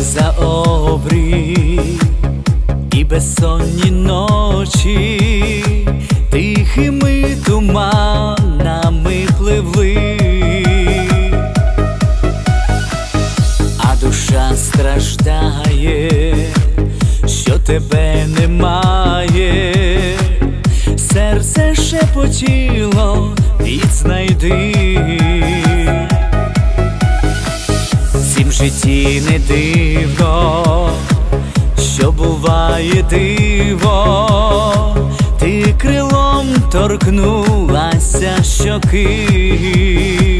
за обрій і безсонні ночі тихими туманами пливли, а душа страждає, що тебе немає. Серце шепотіло, відзнайди. Всім в житті не дивно, що буває диво. Ти крилом торкнулася щоки,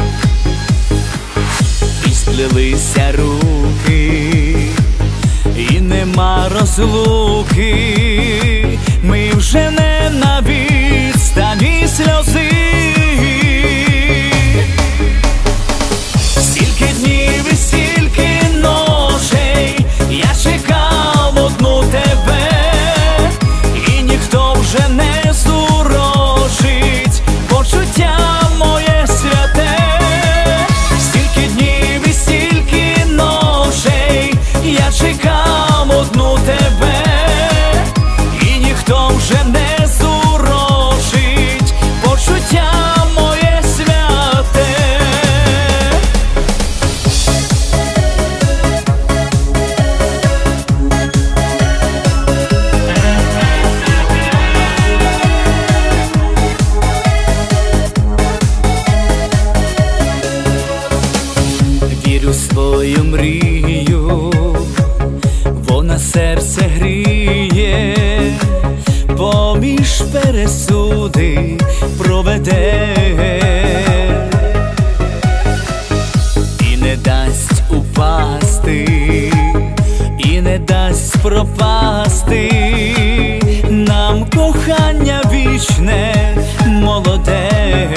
і сплелися руки, і нема розлуки. Ми вже не на відстані сльози. Стільки днів і стільки ночей я чекав одну тебе, і ніхто вже не зурочить почуття моє святе. Стільки днів і стільки ночей я чекав одну тебе, і ніхто вже не зурочить почуття моє святе. Вірю в свою мрію, вона серце гріє, поміж пересуди проведе і не дасть упасти, і не дасть пропасти нам кохання вічне, молоде.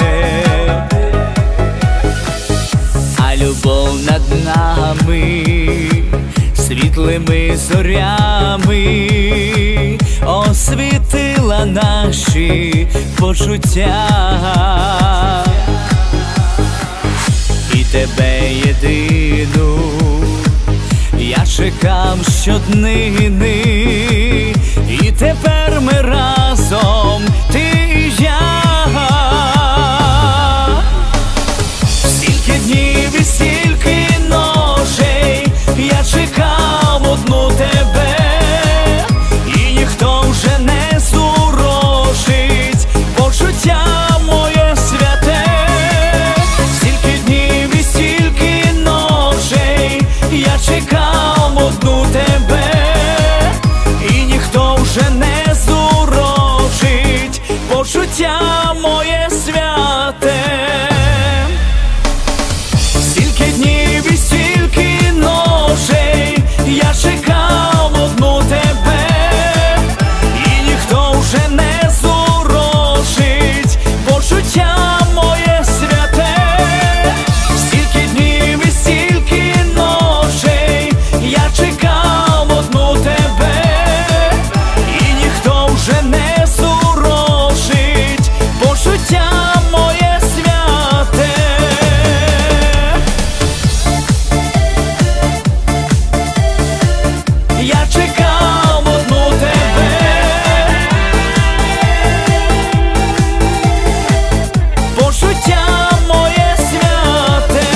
А любов над нами світлими зорями освітила наші почуття. І тебе єдину я чекав щоднини, і тепер ми разом, ти і я. Стільки днів і стільки ночей я чекав одну тебе, і ніхто вже не зурочить почуття моє святе. Стільки днів і стільки ночей я чекав одну тебе, і ніхто вже не зурочить почуття моє святе. Стільки днів і стільки ночей я чекав одну тебе, і ніхто вже не зурочить почуття моє святе. Стільки днів і стільки ночей я чекав одну тебе, і ніхто вже не зурочить почуття моє святе. Я чекав одну тебе, почуття моє святе.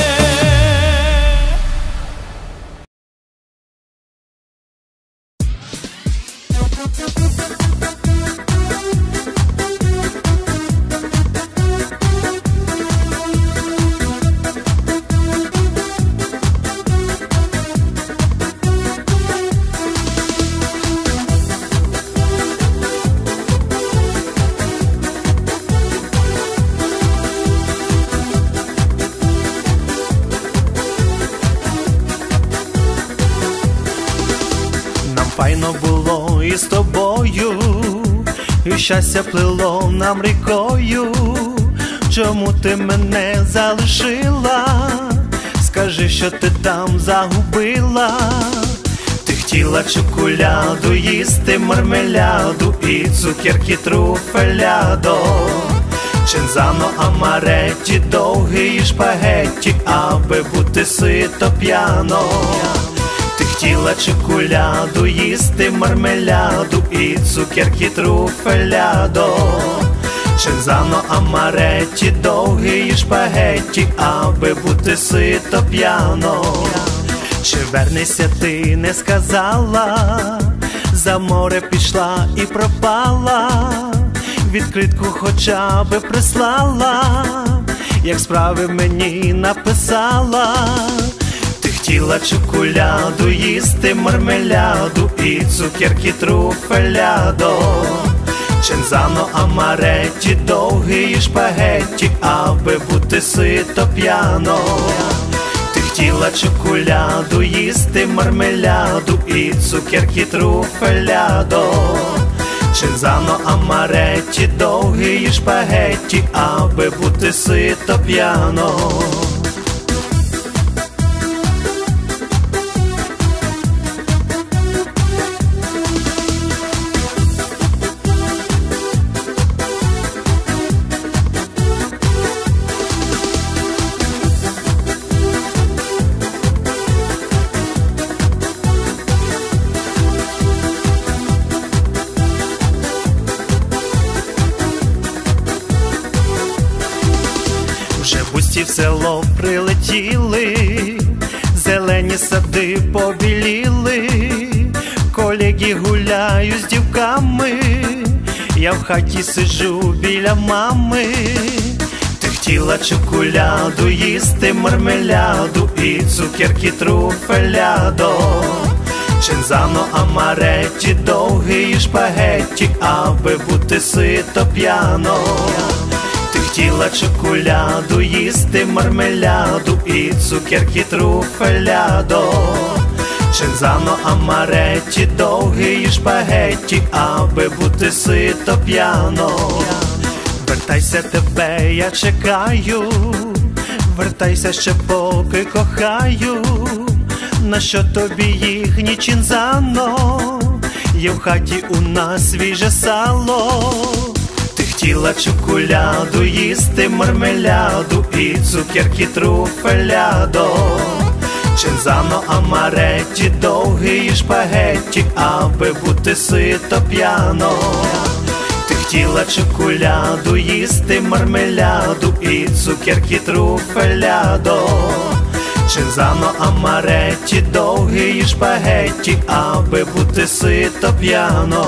Файно було із тобою, і щастя плило нам рікою. Чому ти мене залишила? Скажи, що ти там загубила. Ти хотіла чоколяду, їсти мармеляду і цукерки труфелядо. Чинзано, амаретті, довгий шпагетті, аби бути сито п'яно. Ти хотіла чоколяду, їсти мармеляду і цукерки труфелядо. Чензано, амаретті, довгі шпагетті, аби бути сито п'яно. Чи вернешся ти, не сказала, за море пішла і пропала, відкритку хоча би прислала, як справи мені написала. Ти хотіла чоколяду, їсти мармеляду і цукерки труфелядо. Чензано, амаретті, довгі шпагетті, аби бути сито п'яно. Ти хотіла чоколяду, їсти мармеляду і цукерки труфелядо. Чензано, амаретті, довгі шпагетті, аби бути сито п'яно. Вже бусті в село прилетіли, зелені сади побіліли, колеги гуляють з дівками, я в хаті сиджу біля мами. Ти хотіла чоколяду, їсти мармеляду і цукерки труфелядо. Чензано, амаретті, довгі шпагетті, аби бути сито п'яно. Ти хотіла чоколяду, їсти мармеляду і цукерки труфелядо. Чензано, амаретті, довгі шпагетті, аби бути сито п'яно. Вертайся, тебе я чекаю, вертайся ще поки кохаю. Нащо тобі їхні Чензано, є в хаті у нас свіже сало. Ти хотіла чоколяду, їсти мармеляду і цукерки труфелядо. Чензано, амаретті, довгі шпагетті, аби бути сито п'яно. Ти хотіла чоколяду, їсти мармеляду і цукерки труфелядо. Чензано, амаретті, довгі шпагетті, аби бути сито п'яно.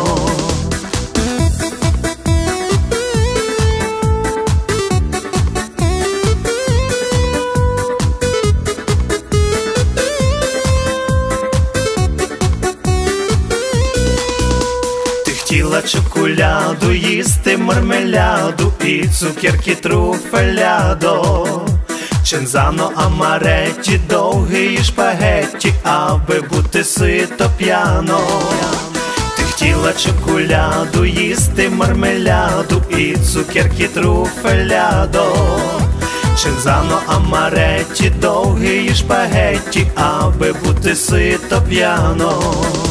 Хотіла чоколяду, їсти мармеляду і цукерки труфелядо. Чензано, амаретті, довгі шпагетті, аби бути сито п'яно. Ти хотіла чоколяду, їсти мармеляду і цукерки труфелядо. Чензано, амаретті, довгі шпагетті, аби бути сито п'яно.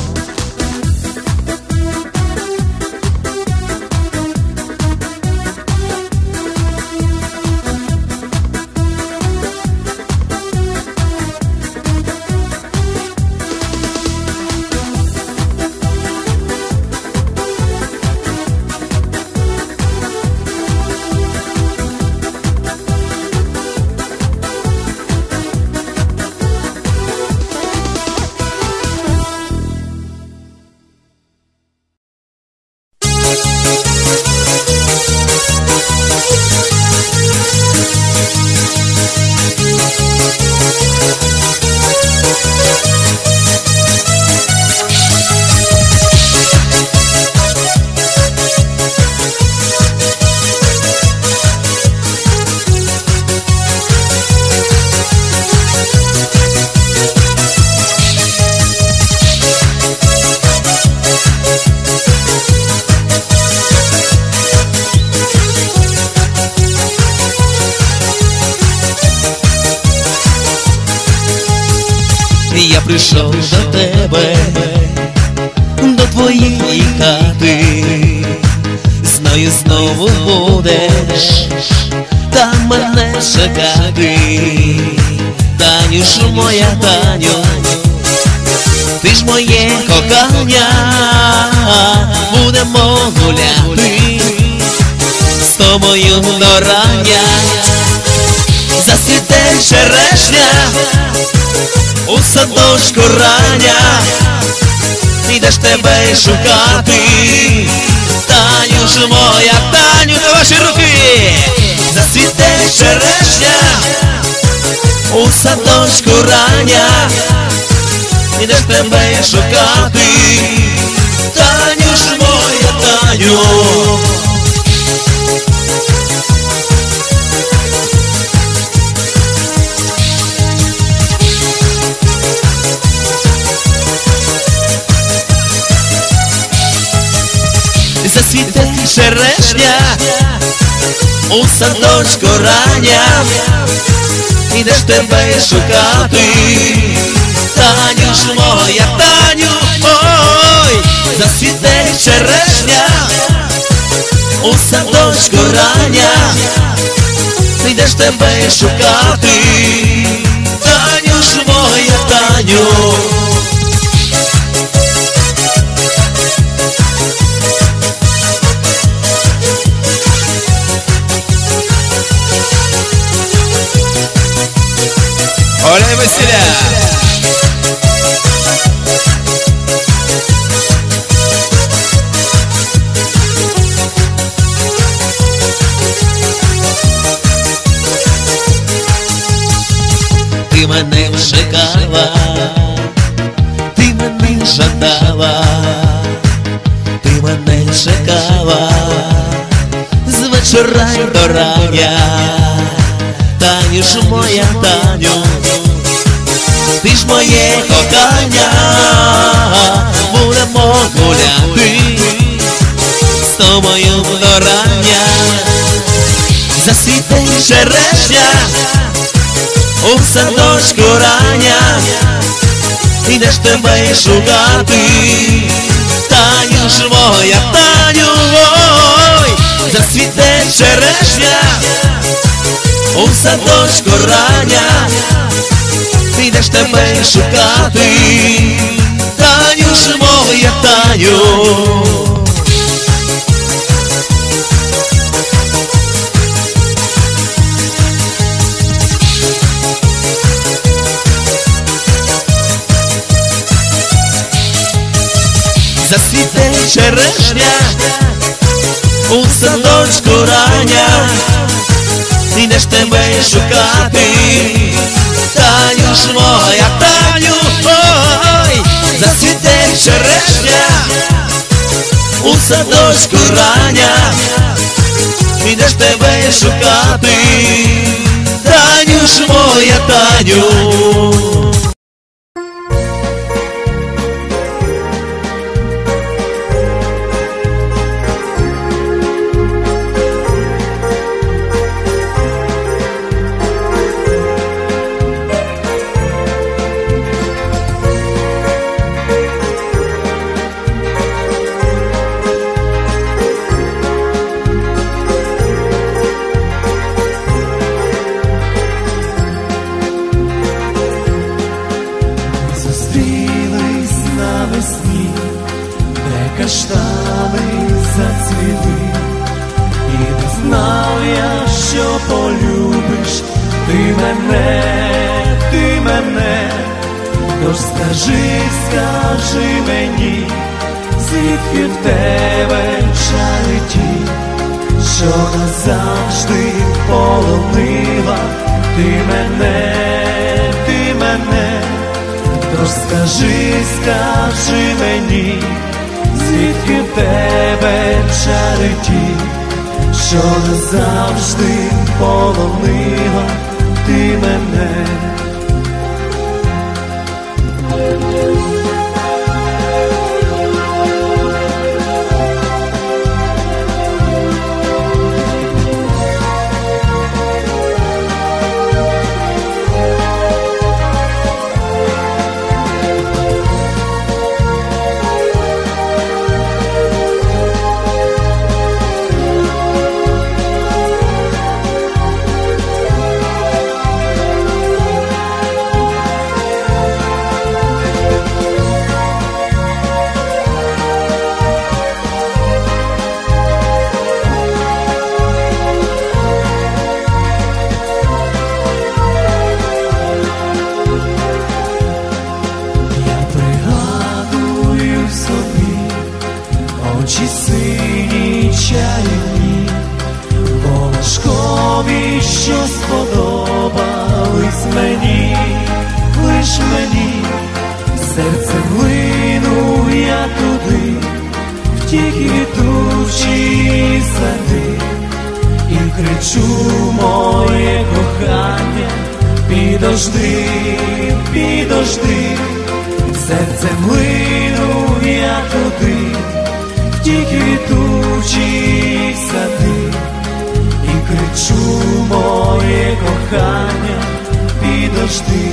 Я прийшов до тебе, до твоєї хати, знаю, знову будеш там мене чекати. Танюшу моя, Таню, Ти ж моє кохання, будемо гуляти з тобою до рання. Засвіте черешня у садочку рання, йдеш тебе шукати. Таню ж моя, Таню, на ваші руки. Засвіте черешня у садочку рання, йдеш тебе шукати. Таню ж моя, Таню. Засвіте черешня у садочку рання, йдеш тебе шукати. Таню ж моя, Таню, ой, засвіте черешня у садочку рання, йдеш тебе шукати. Таню ж моя, Таню. Оля Василя! Ти мене чекала, ти мене жадала, ти мене чекала з вечора й до рання. Таню ж моя, Таню, ти ж моє кохання, будемо гуляти з тобою до рання. Засвіте черешня у садочку рання, йдеш тебе шукати. Таню ж моя, Таню, ой, засвіте черешня у садочку рання, йдеш тебе шукати. Таню ж моя, Таню. Засвіте черешня у садочку рання, йдеш тебе шукати. Таню ж моя, Таню, ой, засвіте черешня у садочку рання, йдеш тебе шукати. Таню ж моя, Таню. Каштани зацвіли, і не знав я, що полюбиш ти мене, тож скажи мені, звідки в тебе чариті, що назавжди полонила ти мене, тож скажи мені, звідки в тебе чариті, що назавжди полонила ти мене. Серцем лину я туди, в ті квітучі сади, і кричу: моє кохання, підожди, підожди. Серцем лину я туди, в ті квітучі сади, і кричу: моє кохання, підожди.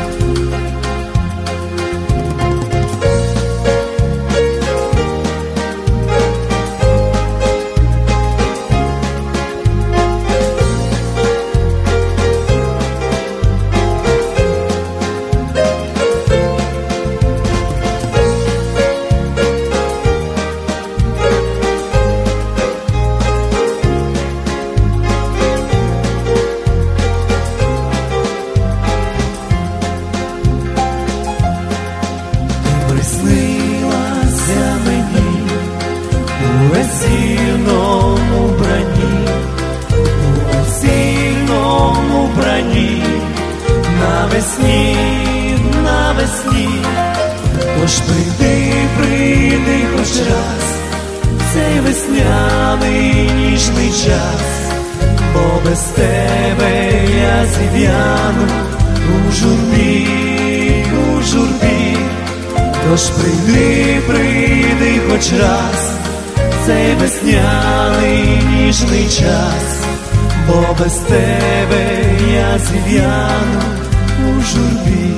Приснилася мені у весільному бранні, у весільному бранні, навесні, навесні. Тож прийди, прийди хоч раз в цей весняний ніжний час, бо без тебе я зів'яну у журбі, у журбі. Тож прийди, прийди хоч раз в цей весняний ніжний час, бо без тебе я зів'яну у журбі.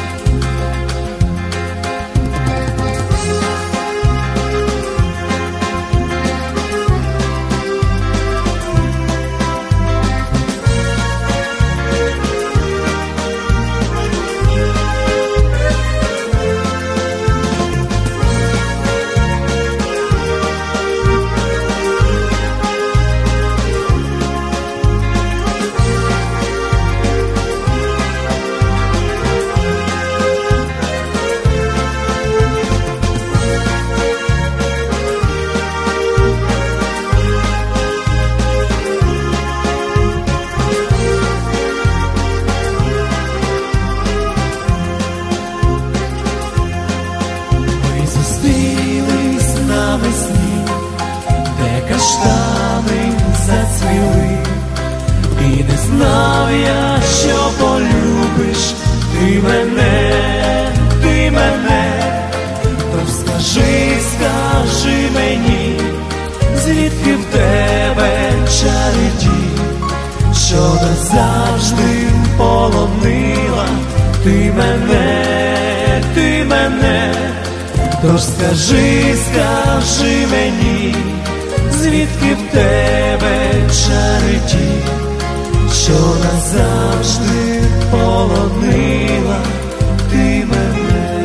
Навесні, де каштани зацвіли, і не знав я, що полюбиш ти мене, ти мене. То скажи, скажи мені, звідки в тебе чари ті, що назавжди полонила ти мене, ти мене. Тож скажи, скажи мені, звідки в тебе чари ті, що назавжди полонила ти мене.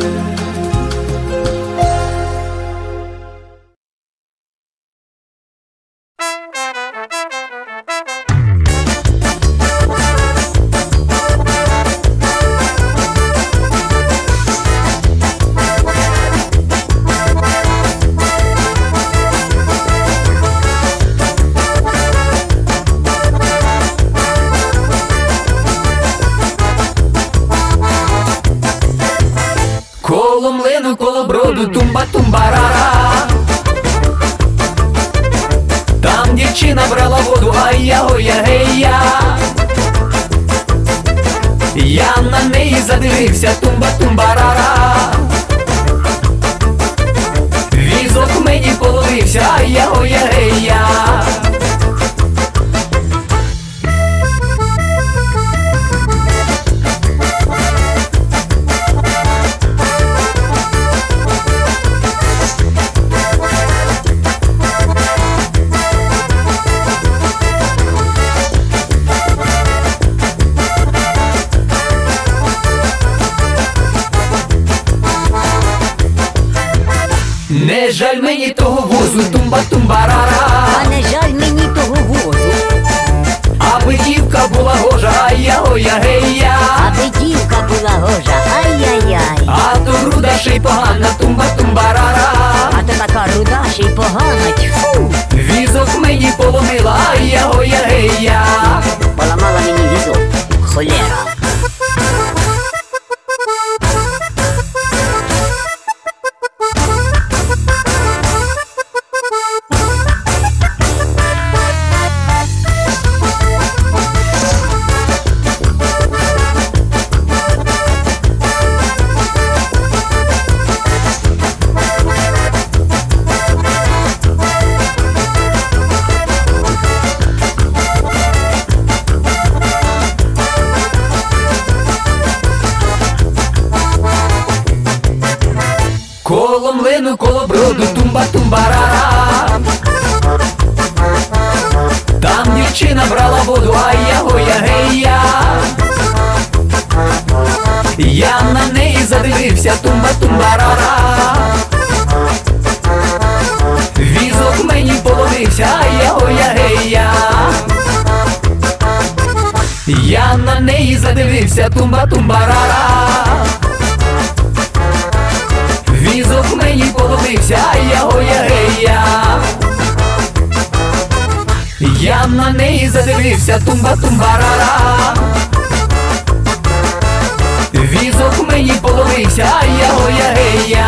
Коло млину, коло броду, тумба-тумбарара. Там дівчина брала воду, ай-я-ой-я-гей-я. Я на неї задивився, тумба-тумбарара. Візок мені половився, ай-я-ой-я-гей-я. Не жаль мені того возу, тумба-тумбарара. А не жаль мені того возу, аби дівка була гожа, ай-я-ой-я-гей-я. аби дівка була гожа, ай-яй-яй. А то руда ще й погана, тумба-тумбарара. А то така руда ще й погана, тьфу. Візок мені поломила, ай-я-ой-я-гей-я. Поламала мені візок, холєра. коло млину, коло броду, тумба-тумба-рара. Там дівчина брала воду, ай-я-гоя, гей-я. Я на неї задивився, тумба-тумба-рара. Візок мені половився, ай-я-гоя, гей-я. Я на неї задивився, тумба-тумба-рара. Візок мені половився, ай-я-гоя, гей-я. Я на неї задивився, тумба-тумба-рара. Візок мені половився, ай-я-гоя, гей-я.